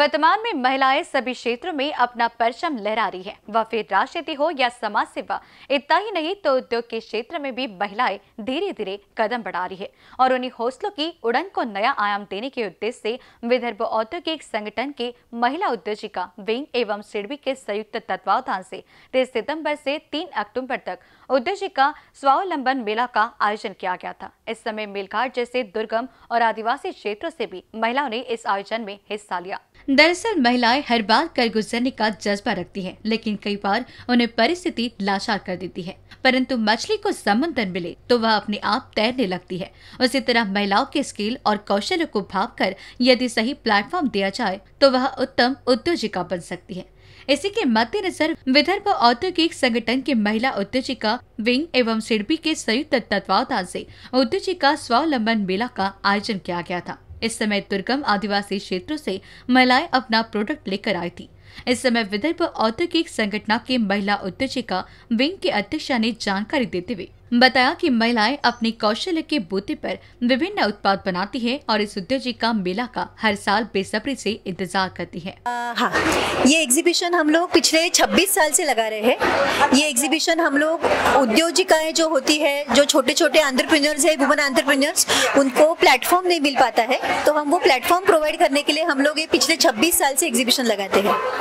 वर्तमान में महिलाएं सभी क्षेत्रों में अपना परचम लहरा रही हैं। वह फिर राजनीति हो या समाज सेवा, इतना ही नहीं तो उद्योग के क्षेत्र में भी महिलाएं धीरे धीरे कदम बढ़ा रही है और उन्हीं हौसलों की उड़न को नया आयाम देने के उद्देश्य से विदर्भ औद्योगिक संगठन के महिला उद्योजिका विंग एवं सिडबी के संयुक्त तत्वावधान से 23 सितंबर से 3 अक्टूबर तक उद्योजिका स्वावलंबन मेला का आयोजन किया गया था। इस समय मेलघाट जैसे दुर्गम और आदिवासी क्षेत्रों से भी महिलाओं ने इस आयोजन में हिस्सा लिया। दरअसल महिलाएं हर बार कर गुजरने का जज्बा रखती हैं, लेकिन कई बार उन्हें परिस्थिति लाचार कर देती है। परंतु मछली को समुद्र मिले तो वह अपने आप तैरने लगती है। उसी तरह महिलाओं के स्किल और कौशल को भांपकर यदि सही प्लेटफॉर्म दिया जाए तो वह उत्तम उद्योजिका बन सकती है। इसी के मद्देनजर विदर्भ औद्योगिक संगठन के महिला उद्योजिका विंग एवं सिडबी के संयुक्त तत्वावधान से उद्योजिका स्वावलंबन मेला का आयोजन किया गया था। इस समय दुर्गम आदिवासी क्षेत्रों से महिलाएं अपना प्रोडक्ट लेकर आई थी। इस समय विदर्भ औद्योगिक संगठन के महिला उद्योजिका विंग के अध्यक्षा ने जानकारी देते हुए बताया कि महिलाएं अपने कौशल के बूते पर विभिन्न उत्पाद बनाती हैं और इस उद्योजिका मेला का हर साल बेसब्री से इंतजार करती है। हाँ, ये एग्जीबिशन हम लोग पिछले 26 साल से लगा रहे हैं। ये एग्जीबिशन हम लोग उद्योजिकाएं जो होती है, जो छोटे छोटे एंटरप्रेन्योर्स है, वुमेन एंटरप्रेन्योर्स, उनको प्लेटफॉर्म नहीं मिल पाता है, तो हम वो प्लेटफॉर्म प्रोवाइड करने के लिए हम लोग ये पिछले 26 साल से एग्जीबिशन लगाते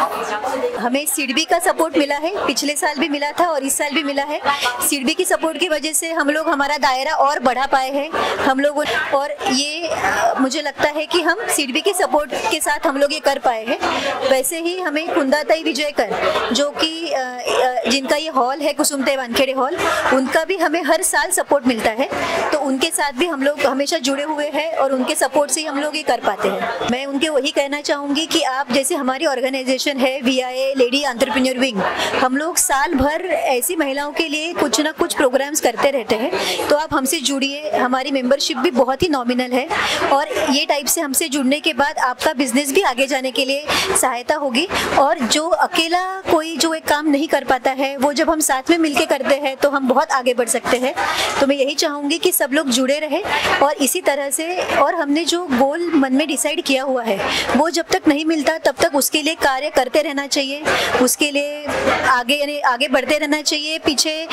हैं। हमें सिडबी का सपोर्ट मिला है, पिछले साल भी मिला था और इस साल भी मिला है। सिडबी की सपोर्ट की वजह से हम लोग हमारा दायरा और बढ़ा पाए हैं हम लोग, और ये मुझे लगता है कि हम सिडबी के सपोर्ट के साथ हम लोग ये कर पाए हैं। वैसे ही हमें कुंदाताई विजयकर, जो कि जिनका ये हॉल है कुसुमताई वानखेड़े हॉल, उनका भी हमें हर साल सपोर्ट मिलता है, तो उनके साथ भी हम लोग हमेशा जुड़े हुए हैं और उनके सपोर्ट से हम लोग ये कर पाते हैं। मैं उनके वही कहना चाहूँगी कि आप जैसे हमारी ऑर्गेनाइजेशन है VIA लेडी एंटरप्रेन्योर विंग, हम लोग साल भर ऐसी महिलाओं के लिए कुछ ना कुछ प्रोग्राम्स करते रहते हैं, तो आप हमसे जुड़िए। हमारी मेंबरशिप भी बहुत ही नॉमिनल है और ये टाइप से हमसे जुड़ने के बाद आपका बिजनेस भी आगे जाने के लिए सहायता होगी। और जो अकेला कोई जो एक काम नहीं कर पाता है, वो जब हम साथ में मिलके करते हैं तो हम बहुत आगे बढ़ सकते हैं। तो मैं यही चाहूँगी कि सब लोग जुड़े रहे और इसी तरह से, और हमने जो गोल मन में डिसाइड किया हुआ है वो जब तक नहीं मिलता तब तक उसके लिए कार्य करते रहना चाहिए, उसके लिए आगे बढ़ते रहना चाहिए। पीछे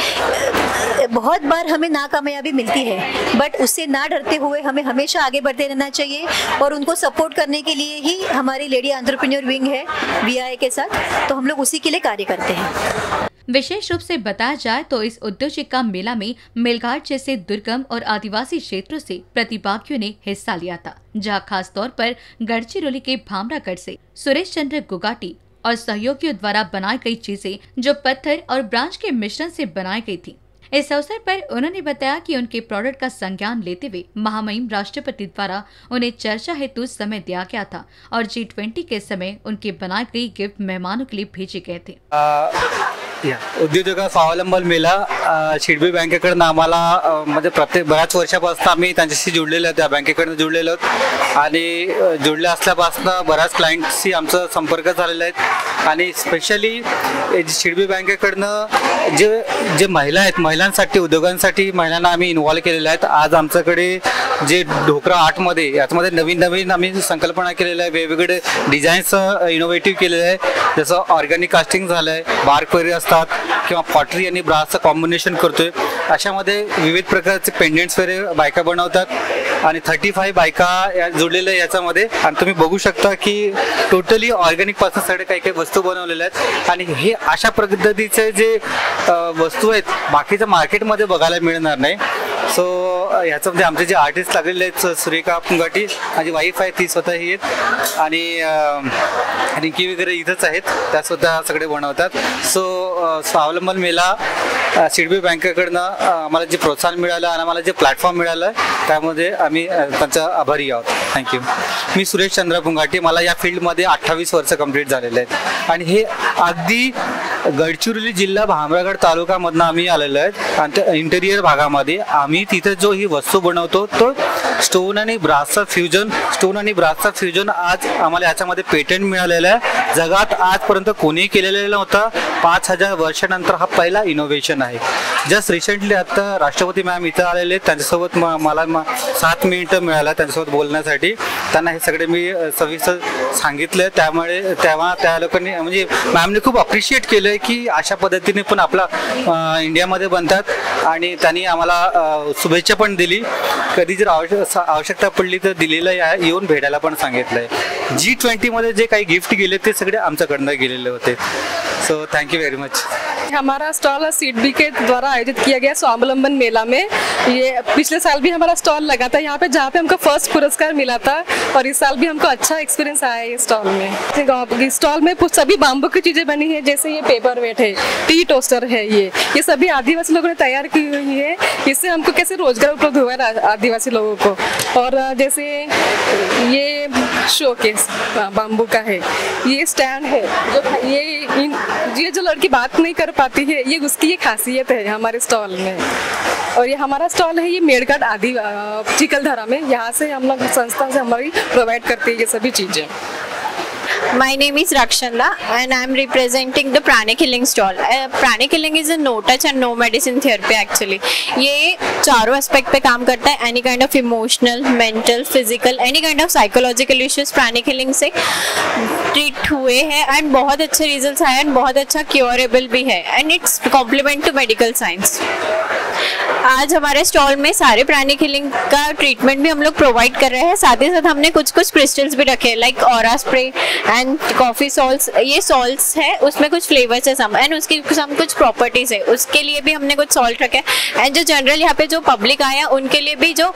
बहुत बार हमें नाकामयाबी मिलती है, बट उससे ना डरते हुए हमें हमेशा आगे बढ़ते रहना चाहिए और उनको सपोर्ट करने के लिए ही हमारी लेडी एंटरप्रेन्योर विंग है VIA के साथ, तो हम लोग उसी के लिए कार्य करते हैं। विशेष रूप से बताया जाए तो इस उद्योजिका मेला में मेलघाट जैसे दुर्गम और आदिवासी क्षेत्रों से प्रतिभागियों ने हिस्सा लिया था, जहां खास तौर पर गढ़चिरौली के भामरागढ़ से सुरेश चंद्र गुगाटी और सहयोगियों द्वारा बनाई गई चीजें जो पत्थर और ब्रांच के मिश्रण से बनाई गई थी। इस अवसर पर उन्होंने बताया कि उनके प्रोडक्ट का संज्ञान लेते हुए महामहिम राष्ट्रपति द्वारा उन्हें चर्चा हेतु समय दिया गया था और G20 के समय उनके बनाए गई गिफ्ट मेहमानों के लिए भेजे गए थे। उद्योजका स्वावलंबन मेला सिडबी बँकेकडनं आम्हाला म्हणजे बऱ्याच वर्षापासून आम्ही त्यांच्याशी जुळलेलो आहोत, त्या बँकेकडनं जुळलेलो आहोत आणि जुळले असल्यापासून बऱ्याच क्लायंटशी आमचा संपर्क झालेला आहे आणि स्पेशली सिडबी बँकेकडनं जे महिला आहेत, महिलांसाठी उद्योगांसाठी महिलांना आम्ही इन्व्हॉल्व केलेले आहेत। आज आमच्याकडे जे ढोकरा आर्टमध्ये याच्यामध्ये नवीन आम्ही संकल्पना केलेल्या आहे, वेगवेगळे डिझाईन्स इनोव्हेटिव्ह केलेले आहे, जसं ऑर्गॅनिक कास्टिंग झालं आहे, बारक्वेरी असतात किंवा पॉटरी आणि ब्रासचं कॉम्बिनेशन करतोय। अशामध्ये विविध प्रकारचे पेंडेंट्स वगैरे बायका बनवतात आणि 35 बायका या जुळलेल्या याच्यामध्ये, आणि तुम्ही बघू शकता की टोटली ऑर्गॅनिक पासून सगळे काही वस्तू बनवलेल्या आहेत आणि हे अशा पद्धतीचे जे वस्तू आहेत बाकीच्या मार्केटमध्ये बघायला मिळणार नाही। सो याच्यामध्ये आमचे जे आर्टिस्ट लागलेले आहेत, सुरेखा पुंगाटी माझी वाईफ आहे, ती स्वतः ही आहेत आणि रिंकी वगैरे इथंच आहेत, त्या स्वतः सगळे बनवतात। सो स्वावलंबन मेला सिडबी बँकेकडनं आम्हाला जे प्रोत्साहन मिळालं आणि आम्हाला जे प्लॅटफॉर्म मिळालं त्यामध्ये आम्ही त्यांचा आभारी आहोत। थँक्यू। मी सुरेश चंद्र पुंगाटी, मला या फील्डमध्ये 28 वर्ष कंप्लीट झालेले आहेत आणि हे अगदी गडचिरोली जिल्हा भामरागड तालुक्यामधनं आम्ही आलेलो आहेत आणि इंटेरियर भागामध्ये आम्ही तिथे जो ही वस्तू बनवतो तो स्टोन आणि ब्रासचा फ्युजन आज आम्हाला याच्यामध्ये पेटंट मिळालेलं आहे. जगात आजपर्यंत कोणीही केलेलं नव्हतं. 5000 वर्षानंतर हा पहिला इनोव्हेशन आहे. जस्ट रिसेंटली आता राष्ट्रपती मॅम इथं आलेले, त्यांच्यासोबत मला 7 मिनिटं मिळाला त्यांच्यासोबत बोलण्यासाठी. त्यांना हे सगळे मी सविस्तर सांगितलं. त्यामुळे तेव्हा त्या लोकांनी म्हणजे मॅमने खूप अप्रिशिएट केलं की अशा पद्धतीने पण आपला इंडियामध्ये बनतात आणि त्यांनी आम्हाला शुभेच्छा पण दिली. कधी जर आवश्यकता पडली तर दिल्लीला येऊन भेटायला पण सांगितलंय. G20 मध्ये जे काही गिफ्ट गेले ते सगळे आमच्याकडनं गेलेले होते. So thank you very much. हमारा स्टॉल सीडबी के द्वारा आयोजित किया गया स्वावलंबन मेला में, ये पिछले साल भी हमारा स्टॉल लगा था यहाँ पे, जहाँ पे हमको फर्स्ट पुरस्कार मिला था और इस साल भी हमको अच्छा एक्सपीरियंस आया है स्टॉल में. स्टॉल में सभी बाम्बू की चीज़ें बनी है, जैसे ये पेपर वेट है, टी टोस्टर है, ये सभी आदिवासी लोगों ने तैयार की हुई है. इससे हमको कैसे रोजगार उपलब्ध हुआ है आदिवासी लोगों को. और जैसे ये शोकेस बाम्बू का है, ये स्टैंड है, ये जो लड़की बात नहीं कर पाती है, ये उसकी ये खासियत है हमारे स्टॉल में. और ये हमारा स्टॉल है ये मेड़घाट आदि चिकलधारा में, यहाँ से हम लोग संस्था से हमारी प्रोवाइड करती है ये सभी चीज़ें. My name is Rakshanda and I am representing the pranic healing stall. Pranic healing is a no touch and no medicine therapy actually. ये चारों एस्पेक्ट पे काम करता है. Any kind of emotional, mental, physical, any kind of psychological issues pranic healing से treat हुए हैं and बहुत अच्छे रिजल्ट्स आए एंड बहुत अच्छा क्योरेबल भी है and it's complement to medical science. आज हमारे स्टॉल में सारे प्राणिक हीलिंग का ट्रीटमेंट भी हम लोग प्रोवाइड कर रहे हैं. साथ ही साथ हमने कुछ क्रिस्टल्स भी रखे हैं like aura spray and coffee salts. ये सॉल्ट्स है, उसमें कुछ फ्लेवर्स है सम एंड उसकी सम कुछ प्रॉपर्टीज है, उसके लिए भी हमने कुछ सॉल्ट रखे हैं. एंड जो जनरल यहाँ पे जो पब्लिक आया उनके लिए भी जो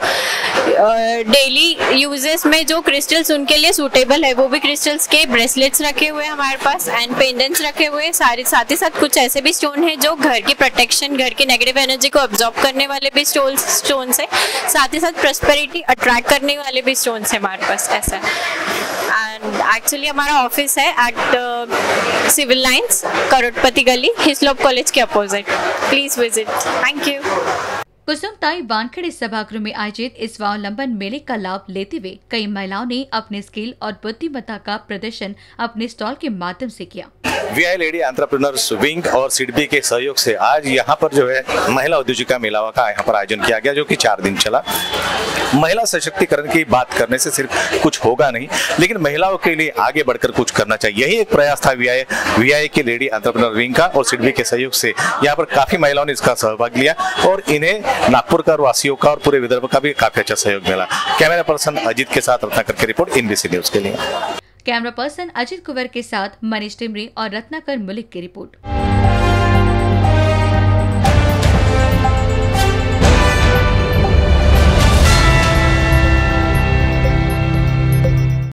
डेली यूजेस में जो क्रिस्टल्स उनके लिए सूटेबल है, वो भी क्रिस्टल्स के ब्रेसलेट्स रखे हुए हैं हमारे पास एंड पेंडेंट्स रखे हुए हैं. साथ ही साथ कुछ ऐसे भी स्टोन है जो घर की प्रोटेक्शन, घर की नेगेटिव एनर्जी को ऑब्जॉर्ब करने वाले भी स्टोन्स है. साथ ही साथ प्रॉस्पेरिटी अट्रैक्ट करने वाले भी स्टोन्स है हमारे पास. ऐसा एंड एक्चुअली हमारा ऑफिस है at civil lines, Karodpati Gali, Hislop college के opposite. Please visit. Thank you. Kusumtai Wankhede Sabhagruh में आयोजित इस स्वावलंबन मेले का लाभ लेते हुए कई महिलाओं ने अपने स्किल और बुद्धिमत्ता का प्रदर्शन अपने स्टॉल के माध्यम से किया. VI लेडी एंटरप्रेन्योर्स विंग और सिडबी के सहयोग से आज यहाँ पर जो है महिला उद्योजिका मेला का यहाँ पर आयोजन किया गया, जो कि 4 दिन चला. महिला सशक्तिकरण की बात करने से सिर्फ कुछ होगा नहीं, लेकिन महिलाओं के लिए आगे बढ़कर कुछ करना चाहिए. यही एक प्रयास था VI के लेडी एंटरप्रेन्योर विंग का और सिडबी के सहयोग से यहाँ पर काफी महिलाओं ने इसका सहभाग लिया और इन्हें नागपुर का वासियों का और पूरे विदर्भ का भी काफी अच्छा सहयोग मिला. कैमरा पर्सन अजित के साथ रत्नाकर की रिपोर्ट NBC न्यूज के लिए. कैमरा पर्सन अजित कुंवर के साथ मनीष टिमरी और रत्नाकर मुलिक की रिपोर्ट.